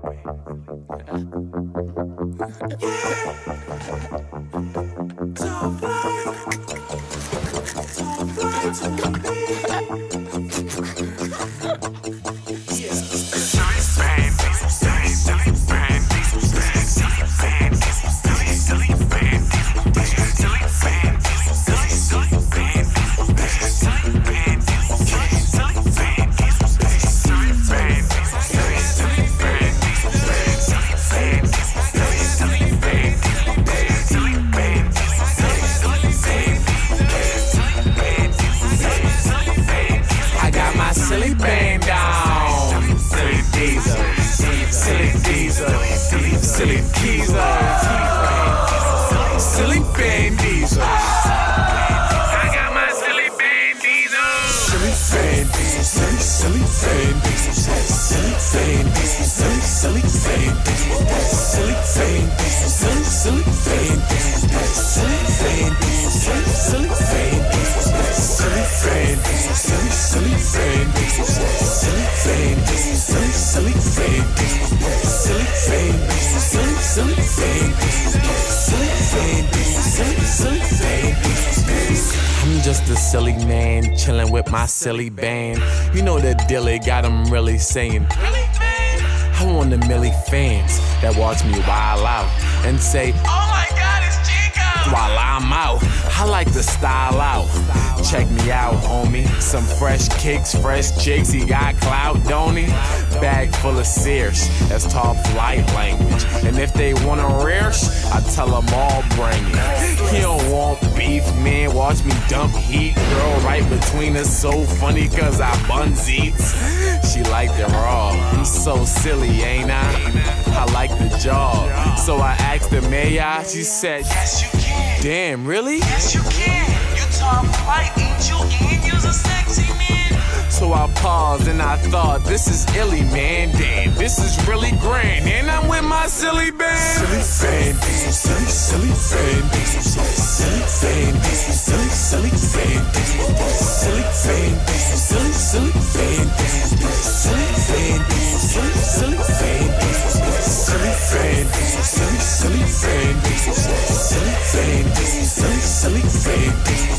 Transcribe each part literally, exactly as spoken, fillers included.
My silly band, you know the dilly got them really saying, really, man? I want the Millie fans that watch me while out and say, oh my God, it's Chico! While I'm out, I like to style out. Check me out, homie. Some fresh kicks, fresh chicks. He got clout, don't he? Bag full of Sears. That's top flight language. And if they want a rears, I tell them all bring it. He don't want beef, man. Watch me dump heat. Girl right between us, so funny cause I buns eats. She liked it raw. I'm so silly, ain't I? I like the job. So I asked her, may I? She said, yes, you can. Damn, really? Yes, you can. You top flight, ain't you? And you's a sexy man. So I paused and I thought, this is illy, man. Damn, this is really grand. And I'm with my silly band. Silly band, silly, silly band. Silly band, silly, silly band. Silly band, silly, silly band. Silly band, silly, silly band. Silly band, silly, silly band. Silly band, silly, silly band.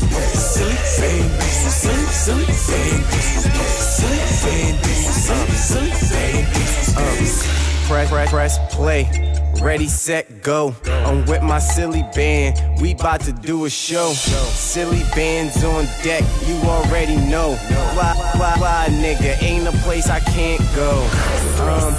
Silly band, silly, silly band. Silly band, silly, silly band. Press, press, press play. Ready, set, go. I'm with my silly band. We bout to do a show. Silly bands on deck, you already know. Fly, fly, fly, nigga, ain't a place I can't go. Um,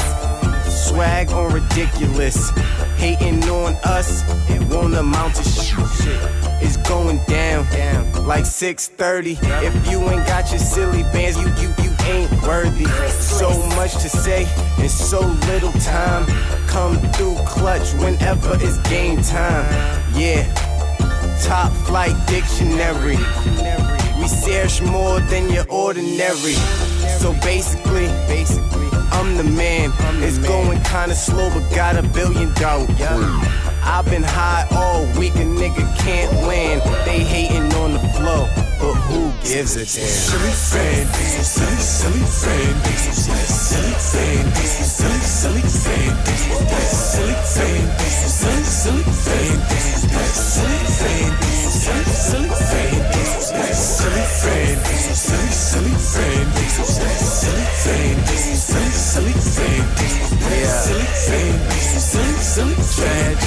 swag on ridiculous. Hating on us, it won't amount to shit. It's going down, like six thirty. If you ain't got your silly bands, you, you, you ain't worthy. So much to say in so little time. Come through clutch whenever it's game time. Yeah, top flight dictionary. We search more than your ordinary. So basically, basically, I'm the man. It's going kinda slow, but got a billion dollar. I've been high all week, a nigga can't land. They hating on the flow, but who gives a damn? Silly fan, silly, silly fan, silly fan, silly, silly fan, silly fan, silly, silly fan, silly fan, silly, silly fan, silly fan, silly, silly fan, silly fan, silly, silly fan, yeah, silly fan, silly, silly fan.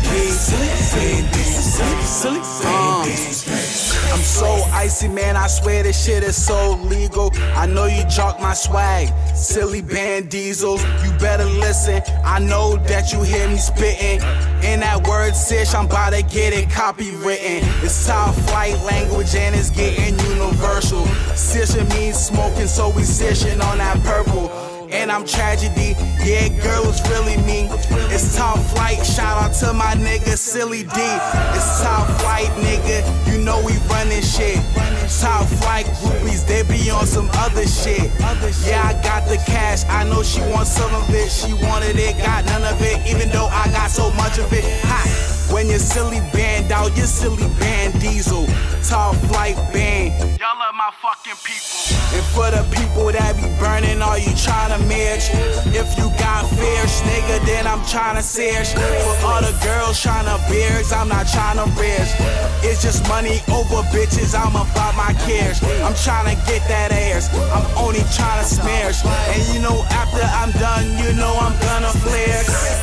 I'm so icy, man, I swear this shit is so legal. I know you jock my swag, silly band diesels. You better listen, I know that you hear me spitting. In that word sish, I'm about to get it copywritten. It's top flight language and it's getting universal. Sishing means smoking, so we sishing on that purple. And I'm tragedy, yeah, girl, it's really me. It's top flight, shout out to my nigga Silly D. It's top flight, nigga, you know we running shit. Top flight groupies, they be on some other shit. Yeah, I got the cash, I know she wants some of it. She wanted it, got none of it, even though I got so much of it. Ha! When your silly band out, your silly band diesel. Top flight band, y'all are my fucking people. And for the people that be burning, are you trying to match? If you got fears, nigga, then I'm tryna search. For all the girls tryna beers, I'm not tryna rich. It's just money over bitches, I'm about my cares. I'm tryna get that airs, I'm only tryna smash. And you know after I'm done, you know I'm gonna flare.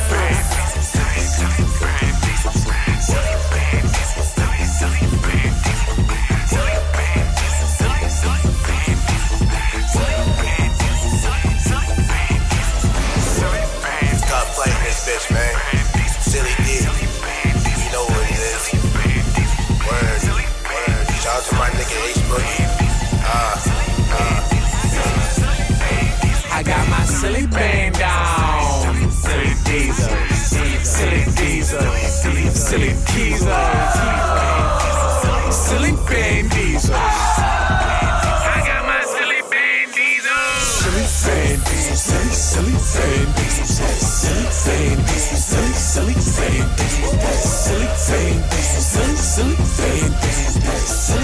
Bitch, man. Silly D. You know what it is. Word, word. Shout out to my nigga H Boogie. Ah, ah. I got my silly band down. Silly Diesel. Silly Diesel. Silly Diesel. Silly band Diesel. I got my silly band Diesel. Silly band Diesel. Silly, silly band Diesel. Silly band Diesel. Silly, silly band Diesel. Silly band Diesel. Silly, silly band Diesel.